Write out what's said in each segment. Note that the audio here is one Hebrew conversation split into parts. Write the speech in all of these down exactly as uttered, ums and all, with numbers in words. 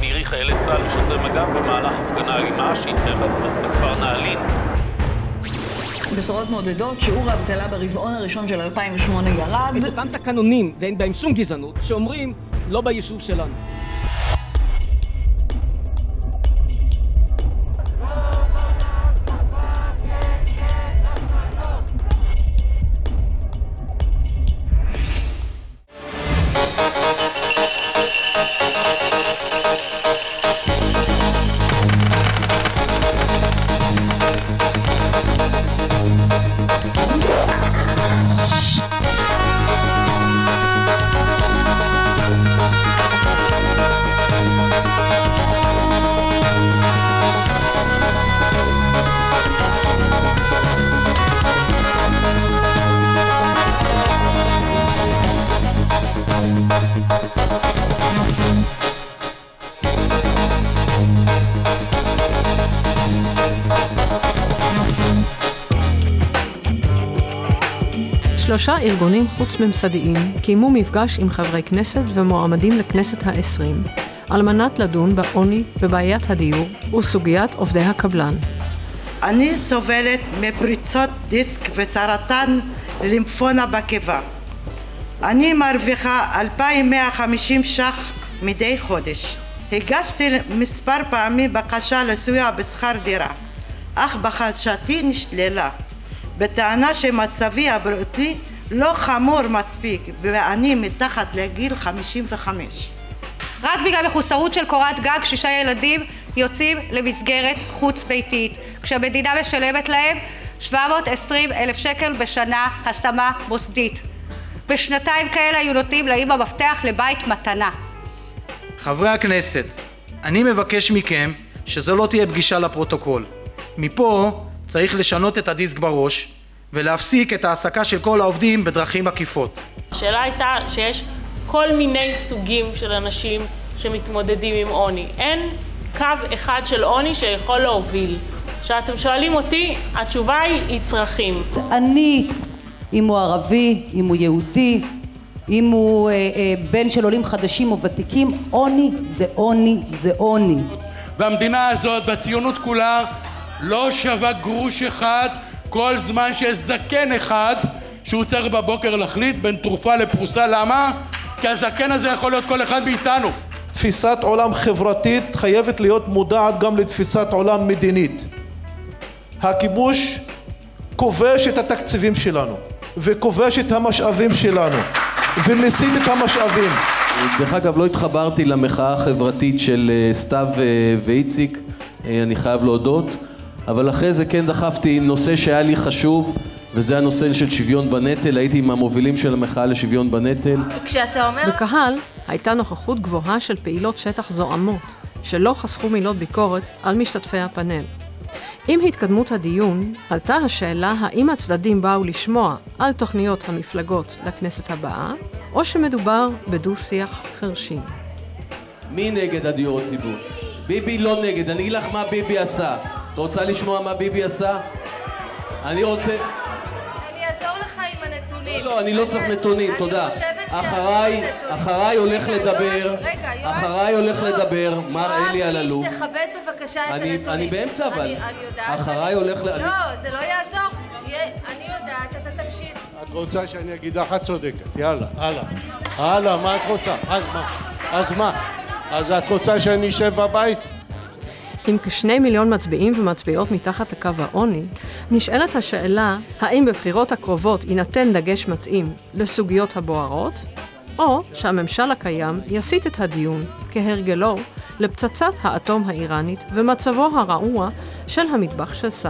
ירי חיילי צה"ל ושוטרי מג"ב במהלך הפגנה אלימה שהתקיימה בכפר נעלין. בשורות מעודדות, שיעור האבטלה ברבעון הראשון של אלפיים ושמונה ירד. את אותם תקנונים, ואין בהם שום גזענות, שאומרים לא ביישוב שלנו. שלושה ארגונים חוץ-ממסדיים קיימו מפגש עם חברי כנסת ומועמדים לכנסת העשרים על מנת לדון בעוני ובעיית הדיור וסוגיית עובדי הקבלן. אני סובלת מפריצות דיסק וסרטן לימפונה בקיבה. אני מרוויחה אלפיים מאה וחמישים ש"ח מדי חודש. הגשתי מספר פעמים בקשה לסיוע בשכר דירה, אך בקשתי נשללה, בטענה שמצבי הבריאותי לא חמור מספיק ואני מתחת לגיל חמישים וחמש. רק בגלל מחוסרות של קורת גג שישה ילדים יוצאים למסגרת חוץ ביתית, כשהמדינה משלמת להם שבע מאות ועשרים אלף שקל בשנה השמה מוסדית. בשנתיים כאלה היו נותנים לאמא מפתח לבית מתנה. חברי הכנסת, אני מבקש מכם שזו לא תהיה פגישה לפרוטוקול. מפה צריך לשנות את הדיסק בראש ולהפסיק את העסקה של כל העובדים בדרכים עקיפות. השאלה הייתה שיש כל מיני סוגים של אנשים שמתמודדים עם עוני. אין קו אחד של עוני שיכול להוביל. כשאתם שואלים אותי, התשובה היא, היא צרכים. אני, אם הוא ערבי, אם הוא יהודי, אם הוא אה, אה, בן של עולים חדשים או ותיקים, עוני זה עוני זה עוני. והמדינה הזאת והציונות כולה לא שווה גרוש אחד כל זמן שיש זקן אחד שהוא צריך בבוקר להחליט בין תרופה לפרוסה. למה? כי הזקן הזה יכול להיות כל אחד מאיתנו. תפיסת עולם חברתית חייבת להיות מודעת גם לתפיסת עולם מדינית. הכיבוש כובש את התקציבים שלנו וכובש את המשאבים שלנו ומסיט את המשאבים. דרך אגב, לא התחברתי למחאה החברתית של סתיו ואיציק, אני חייב להודות, אבל אחרי זה כן דחפתי נושא שהיה לי חשוב, וזה הנושא של שוויון בנטל. הייתי עם המובילים של המחאה לשוויון בנטל. כשאתה אומר... בקהל הייתה נוכחות גבוהה של פעילות שטח זועמות, שלא חסכו מילות ביקורת על משתתפי הפאנל. עם התקדמות הדיון, עלתה השאלה האם הצדדים באו לשמוע על תוכניות המפלגות לכנסת הבאה, או שמדובר בדו-שיח חרשים. מי נגד הדיור הציבור? ביבי לא נגד. אני אגיד לך מה ביבי עשה. את רוצה לשמוע מה ביבי עשה? אני רוצה... אני אעזור לך עם הנתונים. לא, לא, אני לא צריך נתונים, תודה. אחריי, אחריי הולך לדבר, אחריי הולך לדבר, מר אלי אלאלוף. תכבד בבקשה את הנתונים. אני באמצע אבל. אני יודעת. אחריי הולך... לא, זה לא יעזור. אני יודעת, אתה תמשיך. את רוצה שאני אגיד לך, את צודקת. יאללה, הלאה. הלאה, מה את רוצה? אז מה? אז מה? אז את רוצה שאני אשב בבית? עם כשני מיליון מצביעים ומצביעות מתחת לקו העוני, נשאלת השאלה האם בבחירות הקרובות יינתן דגש מתאים לסוגיות הבוערות, או שהממשל הקיים יסיט את הדיון, כהרגלו, לפצצת האטום האיראנית ומצבו הרעוע של המטבח של שר.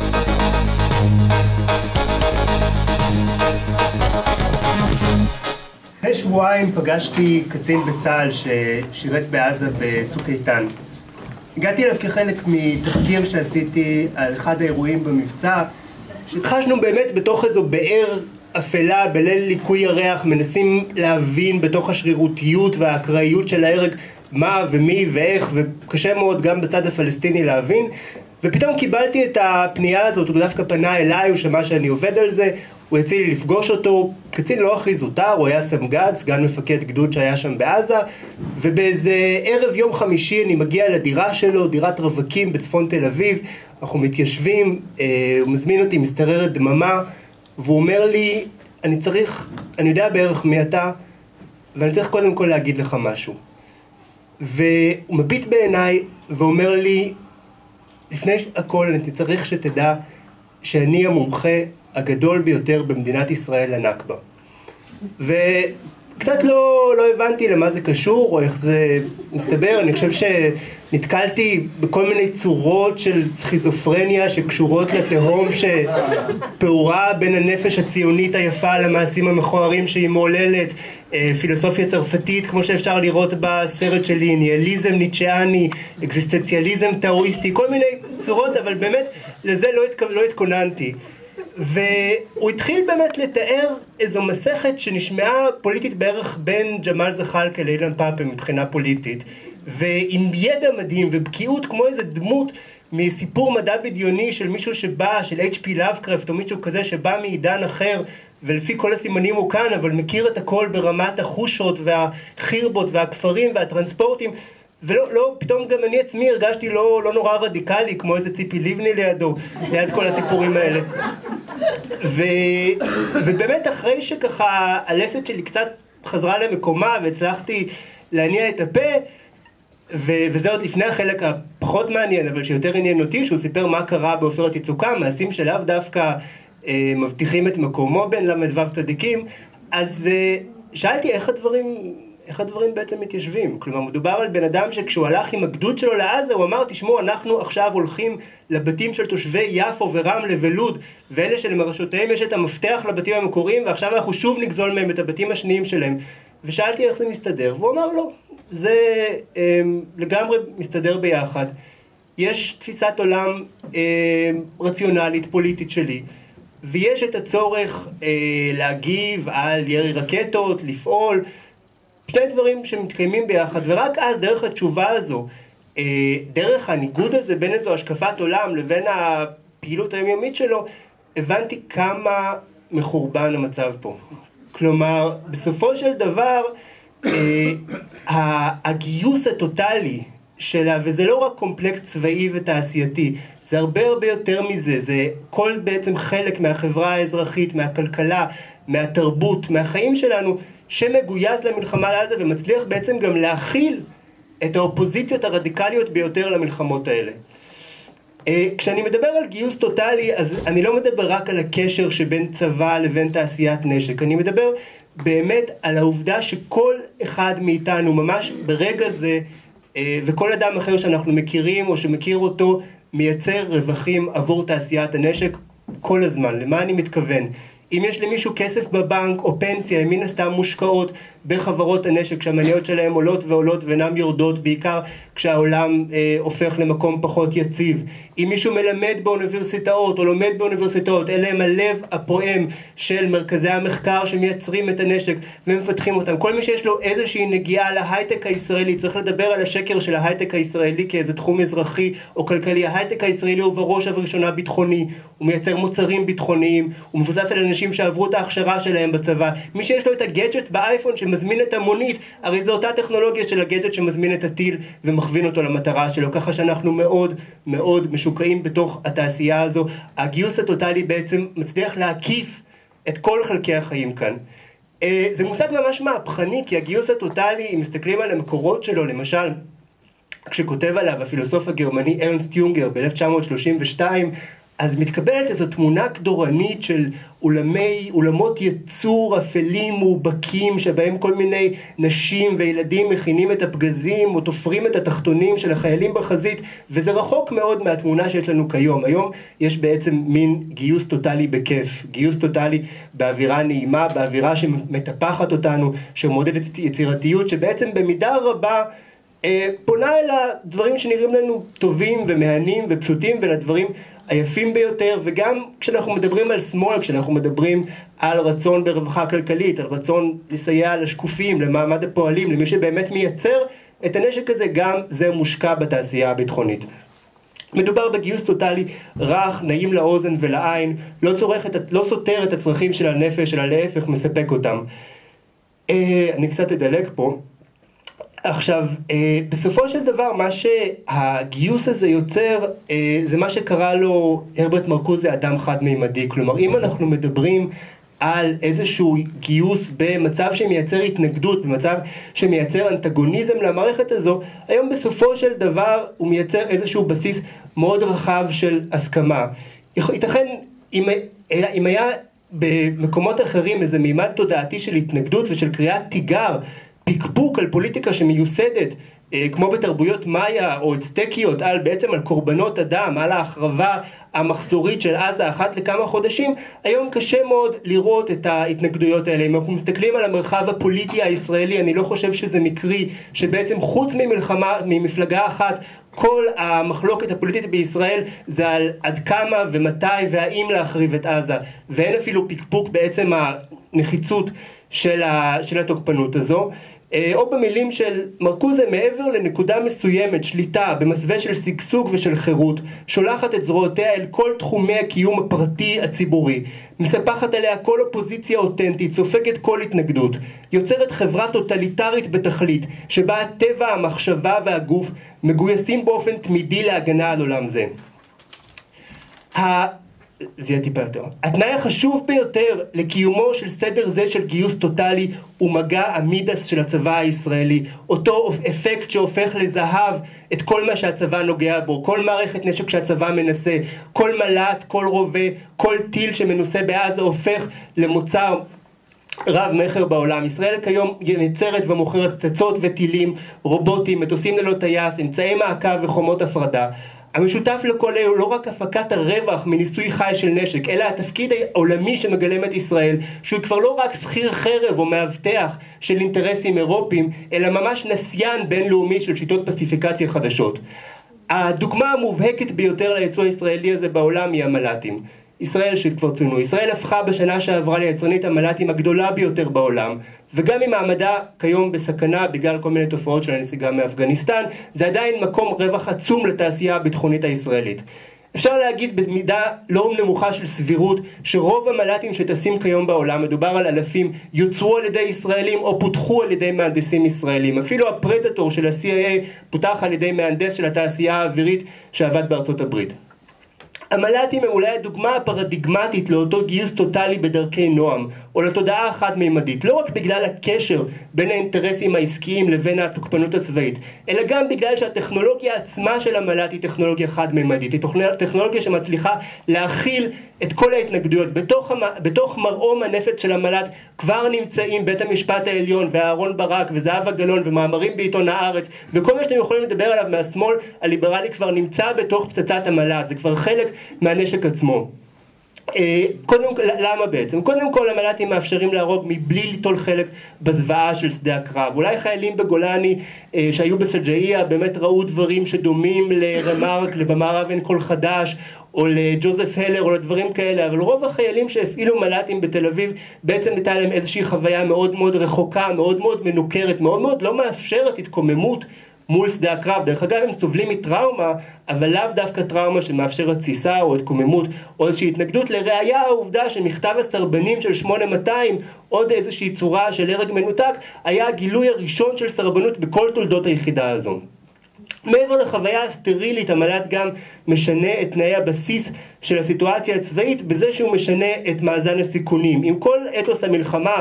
לפני שבועיים פגשתי קצין בצה"ל ששירת בעזה בצוק איתן. הגעתי אליו כחלק מתחקיר שעשיתי על אחד האירועים במבצע, שהתחשנו באמת בתוך איזו באר אפלה בליל ליקוי ירח, מנסים להבין בתוך השרירותיות והאקראיות של ההרג מה ומי ואיך, וקשה מאוד גם בצד הפלסטיני להבין. ופתאום קיבלתי את הפנייה הזאת, הוא דווקא פנה אליי, הוא שמע שאני עובד על זה, הוא הציע לי לפגוש אותו, קצין לא הכי זוטר, הוא היה סמג"ד, סגן מפקד גדוד שהיה שם בעזה, ובאיזה ערב יום חמישי אני מגיע לדירה שלו, דירת רווקים בצפון תל אביב, אנחנו מתיישבים, הוא מזמין אותי, מסתררת דממה, והוא אומר לי, אני צריך, אני יודע בערך מי אתה, ואני צריך קודם כל להגיד לך משהו. והוא מביט בעיניי ואומר לי, לפני הכל אני צריך שתדע שאני המומחה הגדול ביותר במדינת ישראל לנכבה. וקצת לא, לא הבנתי למה זה קשור או איך זה מסתבר. אני חושב שנתקלתי בכל מיני צורות של סכיזופרניה שקשורות לתהום שפעורה בין הנפש הציונית היפה למעשים המכוערים שהיא מעוללת, פילוסופיה צרפתית כמו שאפשר לראות בסרט שלי, ניהליזם ניטשיאני, אקזיסטנציאליזם טאואיסטי, כל מיני צורות, אבל באמת לזה לא, התכ... לא התכוננתי. והוא התחיל באמת לתאר איזו מסכת שנשמעה פוליטית בערך בין ג'מאל זחאלקה לאילן פאפה מבחינה פוליטית, ועם ידע מדהים ובקיאות כמו איזה דמות מסיפור מדע בדיוני של מישהו שבא, של אייץ' פי לאבקראפט או מישהו כזה שבא מעידן אחר ולפי כל הסימנים הוא כאן, אבל מכיר את הכל ברמת החושות והחירבות והכפרים והטרנספורטים, ולא, לא, פתאום גם אני עצמי הרגשתי לא, לא נורא רדיקלי, כמו איזה ציפי ליבני לידו, ליד כל הסיפורים האלה. ו, ובאמת אחרי שככה הלסת שלי קצת חזרה למקומה והצלחתי להניע את הפה, ו, וזה עוד לפני החלק הפחות מעניין, אבל שיותר עניין אותי, שהוא סיפר מה קרה בעופרת יצוקה, מעשים שלאו דווקא אה, מבטיחים את מקומו בין למ"ו צדיקים, אז אה, שאלתי איך הדברים... איך הדברים בעצם מתיישבים. כלומר, מדובר על בן אדם שכשהוא הלך עם הגדוד שלו לעזה, הוא אמר, תשמעו, אנחנו עכשיו הולכים לבתים של תושבי יפו ורמלה ולוד, ואלה שלמרשותיהם יש את המפתח לבתים המקוריים, ועכשיו אנחנו שוב נגזול מהם את הבתים השניים שלהם. ושאלתי איך זה מסתדר, והוא אמר, לא, זה אה, לגמרי מסתדר ביחד. יש תפיסת עולם אה, רציונלית, פוליטית שלי, ויש את הצורך אה, להגיב על ירי רקטות, לפעול, שני דברים שמתקיימים ביחד, ורק אז דרך התשובה הזו, דרך הניגוד הזה בין איזו השקפת עולם לבין הפעילות היומיומית שלו, הבנתי כמה מחורבן המצב פה. כלומר, בסופו של דבר, הגיוס הטוטלי שלה, וזה לא רק קומפלקס צבאי ותעשייתי, זה הרבה הרבה יותר מזה, זה כל בעצם חלק מהחברה האזרחית, מהכלכלה, מהתרבות, מהחיים שלנו, שמגויס למלחמה לעזה ומצליח בעצם גם להכיל את האופוזיציות הרדיקליות ביותר למלחמות האלה. כשאני מדבר על גיוס טוטלי, אז אני לא מדבר רק על הקשר שבין צבא לבין תעשיית נשק, אני מדבר באמת על העובדה שכל אחד מאיתנו ממש ברגע זה, וכל אדם אחר שאנחנו מכירים או שמכיר אותו, מייצר רווחים עבור תעשיית הנשק כל הזמן. למה אני מתכוון? אם יש למישהו כסף בבנק או פנסיה, הם מן הסתם מושקעות בחברות הנשק שהמניות שלהם עולות ועולות ואינם יורדות, בעיקר כשהעולם אה, הופך למקום פחות יציב. אם מישהו מלמד באוניברסיטאות או לומד באוניברסיטאות, אלה הם הלב הפועם של מרכזי המחקר שמייצרים את הנשק ומפתחים אותם. כל מי שיש לו איזושהי נגיעה להייטק הישראלי, צריך לדבר על השקר של ההייטק הישראלי כאיזה תחום אזרחי או כלכלי. ההייטק הישראלי הוא בראש ובראשונה ביטחוני, הוא מייצר מוצרים ביטחוניים, הוא מבוסס על אנשים שעברו את ההכשרה שלהם בצבא. מי שיש לו את הגדג'ט באייפון שמזמין את המונית, הרי זו אותה טכנולוגיה של הגדג'ט שמזמין את הטיל ומכווין אותו למטרה שלו, ככה שאנחנו מאוד מאוד משוקעים בתוך התעשייה הזו. הגיוס הטוטלי בעצם מצליח להקיף את כל חלקי החיים כאן. זה מושג ממש מהפכני, כי הגיוס הטוטלי, אם מסתכלים על המקורות שלו, למשל, כשכותב עליו הפילוסוף הגרמני ארנסט יונגר ב-אלף תשע מאות שלושים ושתיים, אז מתקבלת איזו תמונה קדורנית של אולמי, אולמות יצור אפלים מובהקים, שבהם כל מיני נשים וילדים מכינים את הפגזים או תופרים את התחתונים של החיילים בחזית, וזה רחוק מאוד מהתמונה שיש לנו כיום. היום יש בעצם מין גיוס טוטלי בכיף, גיוס טוטלי באווירה נעימה, באווירה שמטפחת אותנו, שמעודדת יצירתיות, שבעצם במידה רבה פונה אל הדברים שנראים לנו טובים ומהנים ופשוטים, ולדברים היפים ביותר. וגם כשאנחנו מדברים על שמאל, כשאנחנו מדברים על רצון ברווחה כלכלית, על רצון לסייע לשקופים, למעמד הפועלים, למי שבאמת מייצר את הנשק הזה, גם זה מושקע בתעשייה הביטחונית. מדובר בגיוס טוטלי רך, נעים לאוזן ולעין, לא, צורך את, לא סותר את הצרכים של הנפש, אלא להפך מספק אותם. אה, אני קצת אדלג פה. עכשיו, אה, בסופו של דבר, מה שהגיוס הזה יוצר, אה, זה מה שקרא לו הרברט מרקוזה אדם חד-מימדי. כלומר, אם אנחנו מדברים על איזשהו גיוס במצב שמייצר התנגדות, במצב שמייצר אנטגוניזם למערכת הזו, היום בסופו של דבר הוא מייצר איזשהו בסיס מאוד רחב של הסכמה. ייתכן, אם, אם היה במקומות אחרים איזה מימד תודעתי של התנגדות ושל קריאת תיגר, פיקפוק על פוליטיקה שמיוסדת, כמו בתרבויות מאיה או אצטקיות, על בעצם על קורבנות אדם, על ההחרבה המחזורית של עזה אחת לכמה חודשים, היום קשה מאוד לראות את ההתנגדויות האלה. אם אנחנו מסתכלים על המרחב הפוליטי הישראלי, אני לא חושב שזה מקרי שבעצם חוץ ממלחמה, ממפלגה אחת, כל המחלוקת הפוליטית בישראל זה על עד כמה ומתי והאם להחריב את עזה, ואין אפילו פיקפוק בעצם הנחיצות של, ה, של התוקפנות הזו. או במילים של מרקוזה, מעבר לנקודה מסוימת, שליטה במסווה של שגשוג ושל חירות, שולחת את זרועותיה אל כל תחומי הקיום הפרטי הציבורי, מספחת עליה כל אופוזיציה אותנטית, סופגת כל התנגדות, יוצרת חברה טוטליטרית בתכלית, שבה הטבע, המחשבה והגוף מגויסים באופן תמידי להגנה על עולם זה. זה יהיה טיפה יותר. התנאי החשוב ביותר לקיומו של סדר זה של גיוס טוטלי הוא מגע המידס של הצבא הישראלי, אותו אפקט שהופך לזהב את כל מה שהצבא נוגע בו, כל מערכת נשק שהצבא מנסה, כל מל"ט, כל רובה, כל טיל שמנוסה בעזה הופך למוצר רב מחר בעולם. ישראל כיום יצרת ומוכרת פצצות וטילים, רובוטים, מטוסים ללא טייס, אמצעי מעקב וחומות הפרדה. המשותף לכל אלו לא רק הפקת הרווח מניסוי חי של נשק, אלא התפקיד העולמי שמגלם את ישראל, שהוא כבר לא רק שכיר חרב או מאבטח של אינטרסים אירופיים, אלא ממש נסיין בינלאומי של שיטות פסיפיקציה חדשות. הדוגמה המובהקת ביותר ליצוא הישראלי הזה בעולם היא המל"טים. ישראל שכבר צוינו, ישראל הפכה בשנה שעברה ליצרנית המל"טים הגדולה ביותר בעולם, וגם אם מעמדה כיום בסכנה בגלל כל מיני תופעות של הנסיגה מאפגניסטן, זה עדיין מקום רווח עצום לתעשייה הביטחונית הישראלית. אפשר להגיד במידה לא נמוכה של סבירות שרוב המל"טים שטסים כיום בעולם, מדובר על אלפים, יוצרו על ידי ישראלים או פותחו על ידי מהנדסים ישראלים. אפילו הפרדטור של ה-סי איי איי פותח על ידי מהנדס של התעשייה האווירית שעבד בארצות הברית. המל"טים הם אולי הדוגמה הפרדיגמטית לאותו גיוס טוטלי בדרכי נועם, או לתודעה החד-מימדית, לא רק בגלל הקשר בין האינטרסים העסקיים לבין התוקפנות הצבאית, אלא גם בגלל שהטכנולוגיה עצמה של המל"ט היא טכנולוגיה חד-מימדית, היא טכנולוגיה שמצליחה להכיל את כל ההתנגדויות. בתוך, המ... בתוך מרעום הנפץ של המל"ט כבר נמצאים בית המשפט העליון ואהרון ברק וזהבה גלאון ומאמרים בעיתון הארץ, וכל מה שאתם יכולים לדבר עליו מהשמאל הליברלי כבר נמצא בתוך פצצת המל"ט, זה כבר חלק מהנשק עצמו. קודם, למה בעצם? קודם כל המל"טים מאפשרים להרוג מבלי ליטול חלק בזוועה של שדה הקרב. אולי חיילים בגולני שהיו בסג'איה באמת ראו דברים שדומים לרמארק, במערב אין קול חדש, או לג'וזף הלר או לדברים כאלה, אבל רוב החיילים שהפעילו מל"טים בתל אביב בעצם הייתה להם איזושהי חוויה מאוד מאוד רחוקה, מאוד מאוד מנוכרת, מאוד מאוד לא מאפשרת התקוממות מול שדה הקרב. דרך אגב הם סובלים מטראומה, אבל לאו דווקא טראומה שמאפשרת תסיסה או התקוממות או איזושהי התנגדות. לראיה העובדה שמכתב הסרבנים של שמונה מאתיים, עוד איזושהי צורה של הרג מנותק, היה הגילוי הראשון של סרבנות בכל תולדות היחידה הזו. מעבר לחוויה הסטרילית, המל"ט גם משנה את תנאי הבסיס של הסיטואציה הצבאית בזה שהוא משנה את מאזן הסיכונים. אם כל אתוס המלחמה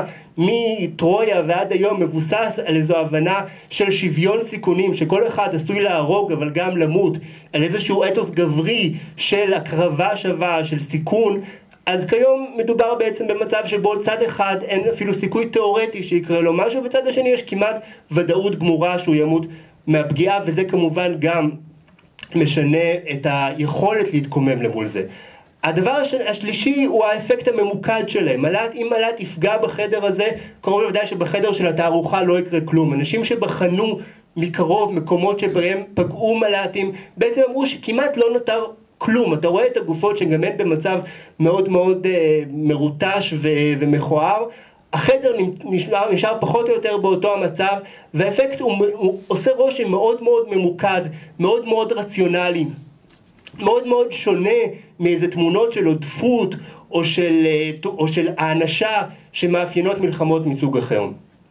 מטרויה ועד היום מבוסס על איזו הבנה של שוויון סיכונים, שכל אחד עשוי להרוג אבל גם למות, על איזשהו אתוס גברי של הקרבה שווה, של סיכון, אז כיום מדובר בעצם במצב שבו צד אחד אין אפילו סיכוי תיאורטי שיקרה לו משהו, וצד השני יש כמעט ודאות גמורה שהוא ימות מהפגיעה, וזה כמובן גם משנה את היכולת להתקומם למול זה. הדבר השלישי הוא האפקט הממוקד שלהם. מל"ט, אם מל"ט יפגע בחדר הזה, קרוב לוודאי שבחדר של התערוכה לא יקרה כלום. אנשים שבחנו מקרוב מקומות שבהם פגעו מל"טים, בעצם אמרו שכמעט לא נותר כלום. אתה רואה את הגופות שגם הן במצב מאוד מאוד אה, מרוטש ו- ומכוער, החדר נשאר, נשאר פחות או יותר באותו המצב, והאפקט הוא, הוא עושה רושם מאוד מאוד ממוקד, מאוד מאוד רציונלי. מאוד מאוד שונה מאיזה תמונות של עודפות או של, או של האנשה שמאפיינות מלחמות מסוג אחר.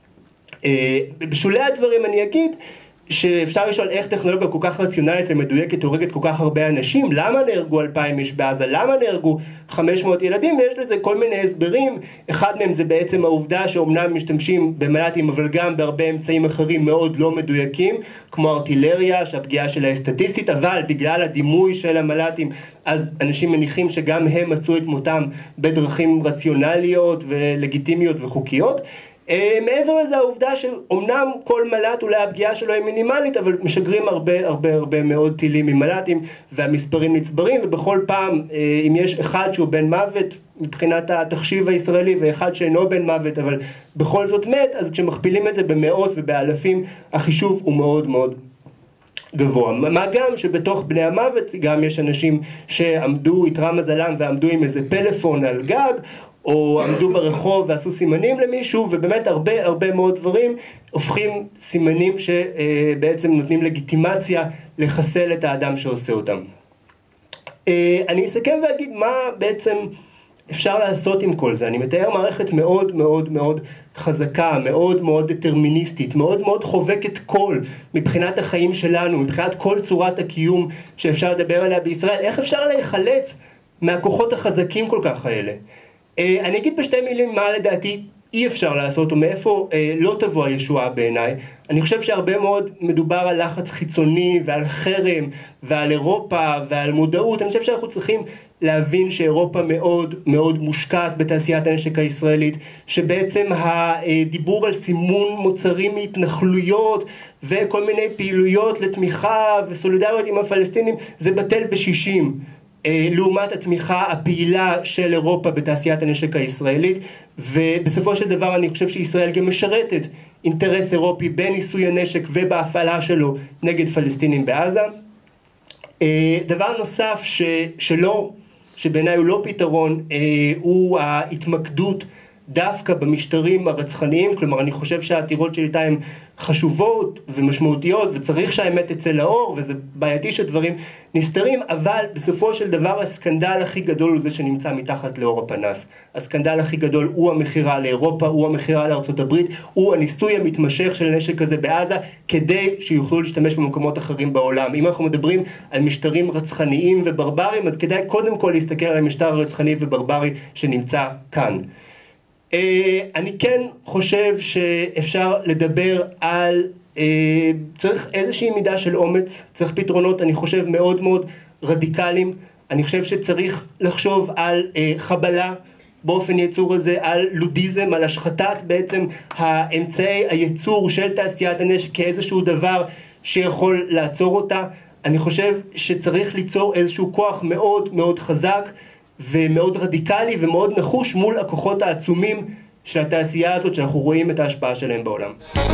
בשולי הדברים אני אגיד שאפשר לשאול איך טכנולוגיה כל כך רציונלית ומדויקת הורגת כל כך הרבה אנשים, למה נהרגו אלפיים איש בעזה, למה נהרגו חמש מאות ילדים, ויש לזה כל מיני הסברים. אחד מהם זה בעצם העובדה שאומנם משתמשים במל"טים אבל גם בהרבה אמצעים אחרים מאוד לא מדויקים, כמו ארטילריה שהפגיעה שלה היא סטטיסטית, אבל בגלל הדימוי של המל"טים אז אנשים מניחים שגם הם מצאו את מותם בדרכים רציונליות ולגיטימיות וחוקיות. מעבר לזה העובדה שאומנם כל מל"ט אולי הפגיעה שלו היא מינימלית, אבל משגרים הרבה הרבה הרבה מאוד טילים ממל"טים והמספרים נצברים, ובכל פעם אם יש אחד שהוא בן מוות מבחינת התחשיב הישראלי ואחד שאינו בן מוות אבל בכל זאת מת, אז כשמכפילים את זה במאות ובאלפים החישוב הוא מאוד מאוד גבוה. מה גם שבתוך בני המוות גם יש אנשים שעמדו, יתרה מזלם, ועמדו עם איזה פלאפון על גג או עמדו ברחוב ועשו סימנים למישהו, ובאמת הרבה הרבה מאוד דברים הופכים סימנים שבעצם נותנים לגיטימציה לחסל את האדם שעושה אותם. אני אסכם ואגיד מה בעצם אפשר לעשות עם כל זה. אני מתאר מערכת מאוד מאוד מאוד חזקה, מאוד מאוד דטרמיניסטית, מאוד מאוד חובקת קול מבחינת החיים שלנו, מבחינת כל צורת הקיום שאפשר לדבר עליה בישראל. איך אפשר להיחלץ מהכוחות החזקים כל כך האלה? אני אגיד בשתי מילים מה לדעתי אי אפשר לעשות ומאיפה לא תבוא הישועה בעיניי. אני חושב שהרבה מאוד מדובר על לחץ חיצוני ועל חרם ועל אירופה ועל מודעות. אני חושב שאנחנו צריכים להבין שאירופה מאוד מאוד מושקעת בתעשיית הנשק הישראלית, שבעצם הדיבור על סימון מוצרים מהתנחלויות וכל מיני פעילויות לתמיכה וסולידריות עם הפלסטינים זה בטל בשישים לעומת התמיכה הפעילה של אירופה בתעשיית הנשק הישראלית. ובסופו של דבר אני חושב שישראל גם משרתת אינטרס אירופי בניסוי הנשק ובהפעלה שלו נגד פלסטינים בעזה. דבר נוסף ש, שלא, שבעיניי הוא לא פתרון, הוא ההתמקדות דווקא במשטרים הרצחניים. כלומר אני חושב שהעתירות של איתה הן חשובות ומשמעותיות וצריך שהאמת תצא לאור, וזה בעייתי שדברים נסתרים, אבל בסופו של דבר הסקנדל הכי גדול הוא זה שנמצא מתחת לאור הפנס. הסקנדל הכי גדול הוא המכירה לאירופה, הוא המכירה לארצות הברית, הוא הניסוי המתמשך של נשק כזה בעזה כדי שיוכלו להשתמש במקומות אחרים בעולם. אם אנחנו מדברים על משטרים רצחניים וברברים, אז כדאי קודם כל להסתכל על המשטר הרצחני וברברי שנמצא כאן. אני כן חושב שאפשר לדבר על, צריך איזושהי מידה של אומץ, צריך פתרונות, אני חושב מאוד מאוד רדיקליים. אני חושב שצריך לחשוב על חבלה באופן ייצור הזה, על לודיזם, על השחתת בעצם האמצעי הייצור של תעשיית הנשק כאיזשהו דבר שיכול לעצור אותה. אני חושב שצריך ליצור איזשהו כוח מאוד מאוד חזק ומאוד רדיקלי ומאוד נחוש מול הכוחות העצומים של התעשייה הזאת שאנחנו רואים את ההשפעה שלהם בעולם.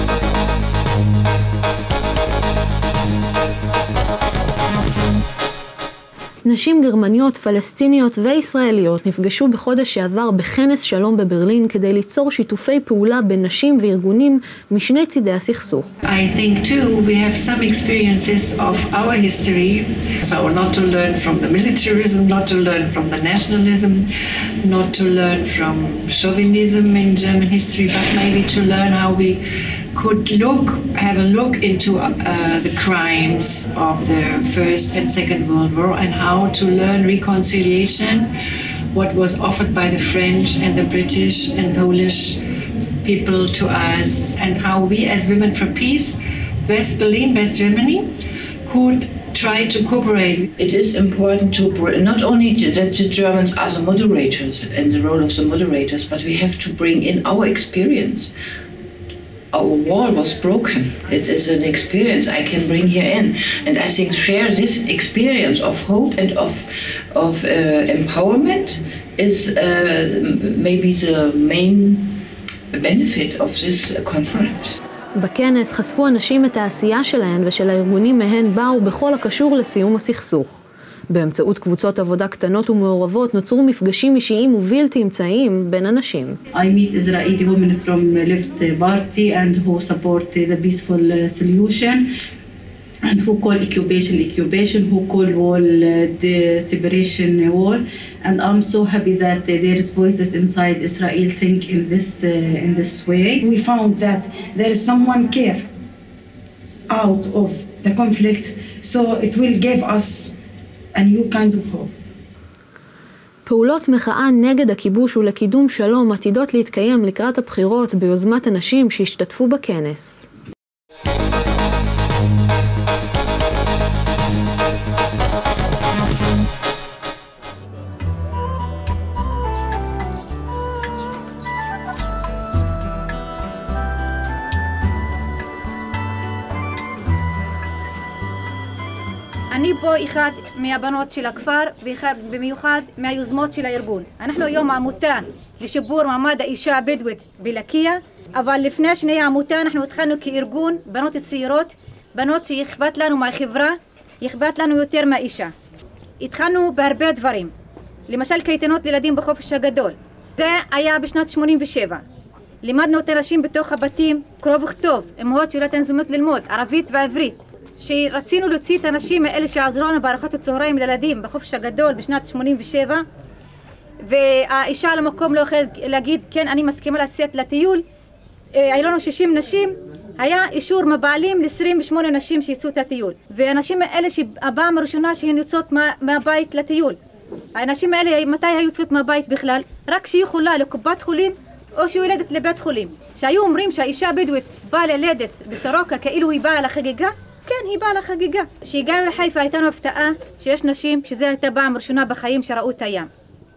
נשים גרמניות, פלסטיניות וישראליות נפגשו בחודש שעבר בכנס שלום בברלין כדי ליצור שיתופי פעולה בין נשים וארגונים משני צידי הסכסוך. I think too we have some experiences of our history, so not to learn from the militarism, not to learn from the nationalism, not to learn from chauvinism in German history, but maybe to learn how we could look, have a look into uh, the crimes of the First and Second World War and how to learn reconciliation, what was offered by the French and the British and Polish people to us, and how we as Women for Peace, West Berlin, West Germany, could try to cooperate. It is important to not only that the Germans are the moderators and the role of the moderators, but we have to bring in our experience. Our wall was broken. It is an experience I can bring here in, and I think share this experience of hope and of of uh, empowerment is uh, maybe the main benefit of this conference. בכנס חשפו אנשים את העשייה שלהן ושל הארגונים מהן באו בכל הקשור לסיום הסכסוך. באמצעות קבוצות עבודה קטנות ומעורבות נוצרו מפגשים אישיים ובלתי אמצעיים בין אנשים. I meet Israeli women from left party and who support the peaceful solution. and who call occupation occupation, who call wall uh, the separation wall, and I'm so happy that uh, there is voices inside Israel think in this uh, in this way. We found that there is someone care out of the conflict, so it will give us a new kind of hope. פעולות מחאה נגד הכיבוש ולקידום שלום עתידות להתקיים לקראת הבחירות ביוזמת אנשים שהשתתפו בכנס. אני פה אחד מהבנות של הכפר ובמיוחד מהיוזמות של הארגון. אנחנו היום עמותה לשיפור מעמד האישה הבדואית בלקיה, אבל לפני שני העמותה אנחנו התחלנו כארגון בנות צעירות, בנות שיכבט לנו מהחברה, יכבט לנו יותר מהאישה. התחלנו בהרבה דברים, למשל קייטנות לילדים בחופש הגדול. זה היה בשנת שמונים ושבע. לימדנו את הנשים בתוך הבתים קרוא וכתוב, אמהות שלא תנזמות ללמוד ערבית ועברית. שרצינו להוציא את האנשים האלה שעזרו לנו בארוחות הצהריים לילדים בחופש הגדול בשנת שמונים ושבע, והאישה על המקום לא יכולה להגיד כן אני מסכימה לצאת לטיול. היו לנו שישים נשים, היה אישור מבעלים ל-עשרים ושמונה נשים שיצאו את הטיול, והנשים האלה שהפעם הראשונה שהן יוצאות מה, מהבית לטיול. האנשים האלה מתי היו יוצאות מהבית בכלל? רק שהיא חולה לקופת חולים או שהיא ילדת לבית חולים. שהיו אומרים שהאישה הבדואית באה ללדת בסורוקה כאילו היא באה לחגיגה, כן, היא באה לחגיגה. כשהגענו לחיפה הייתה לנו הפתעה שיש נשים שזה הייתה פעם ראשונה בחיים שראו את הים.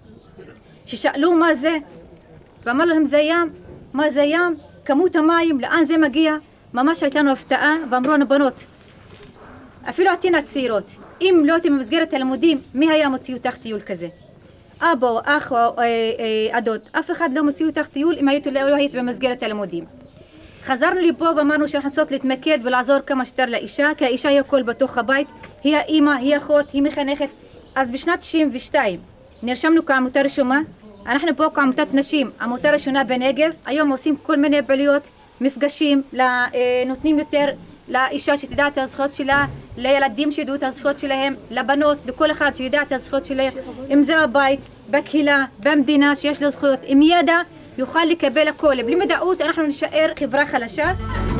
ששאלו מה זה, ואמר להם זה ים, מה זה ים, כמות המים, לאן זה מגיע. ממש הייתה לנו הפתעה ואמרו לנו בנות, אפילו אתן הצעירות, אם לא הייתם במסגרת הלימודים, מי היה מוציא אותך טיול כזה? אבא או אח או עדות, אף אחד לא מוציא אותך טיול אם היית לא היית במסגרת הלימודים. חזרנו לפה ואמרנו שאנחנו רוצות להתמקד ולעזור כמה שיותר לאישה, כי האישה היא הכל בתוך הבית, היא האימא, היא אחות, היא מחנכת. אז בשנת תשעים ושתיים נרשמנו כעמותה רשומה, אנחנו פה כעמותת נשים, עמותה ראשונה בנגב, היום עושים כל מיני פעילויות, מפגשים, נותנים יותר לאישה שתדע את הזכויות שלה, לילדים שידעו את הזכויות שלהם, לבנות, לכל אחד שידע את הזכויות שלהם, אם זה בבית, בקהילה, במדינה שיש לו זכויות, עם ידע, יוכל לקבל הכל. בלי מדעות אנחנו נשאר חברה חלשה.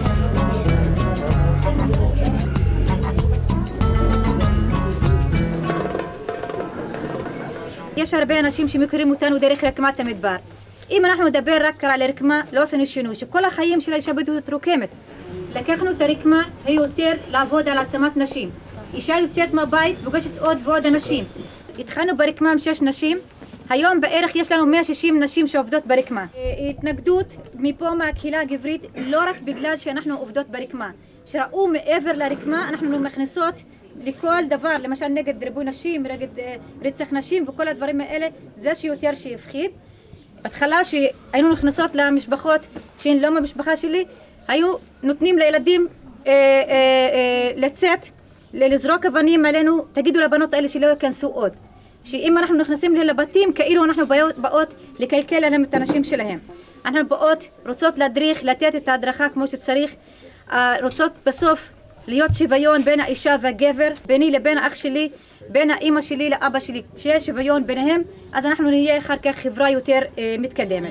יש הרבה אנשים שמכירים אותנו דרך רקמת המדבר. אם אנחנו נדבר רק על הרקמה, לא עשינו שינוי, שכל החיים של האישה הבדואית רוקמת. לקחנו את הרקמה, היא יותר לעבוד על העצמת נשים. אישה יוצאת מהבית, פוגשת עוד ועוד אנשים. התחלנו ברקמה עם שש נשים, היום בערך יש לנו מאה ושישים נשים שעובדות ברקמה. התנגדות מפה מהקהילה הגברית, לא רק בגלל שאנחנו עובדות ברקמה. שראו מעבר לרקמה, אנחנו מכניסות לכל דבר, למשל נגד ריבוי נשים, נגד רצח נשים וכל הדברים האלה, זה שיותר שיפחיד. בהתחלה שהיינו נכנסות למשפחות שהן לא מהמשפחה שלי, היו נותנים לילדים אה, אה, אה, לצאת, לזרוק אבנים עלינו, תגידו לבנות האלה שלא ייכנסו עוד. שאם אנחנו נכנסים לבתים, כאילו אנחנו באות לקלקל עליהם את הנשים שלהם. אנחנו באות, רוצות להדריך, לתת את ההדרכה כמו שצריך, רוצות בסוף להיות שוויון בין האישה והגבר, ביני לבין האח שלי, בין האמא שלי לאבא שלי. כשיש שוויון ביניהם, אז אנחנו נהיה אחר כך חברה יותר אה, מתקדמת.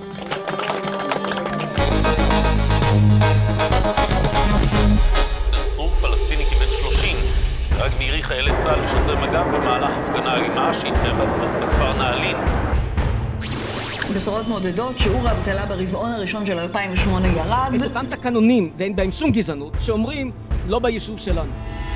סרוק פלסטיני כבן שלושים, רק מירי חיילי צה"ל ושוטרי מג"ב במהלך הפגנה אלימה שהתקיימה בכפר נעלין. בשורות מעודדות, שיעור האבטלה ברבעון הראשון של אלפיים ושמונה ירד. את אותם תקנונים, ואין בהם שום גזענות, שאומרים לא ביישוב שלנו.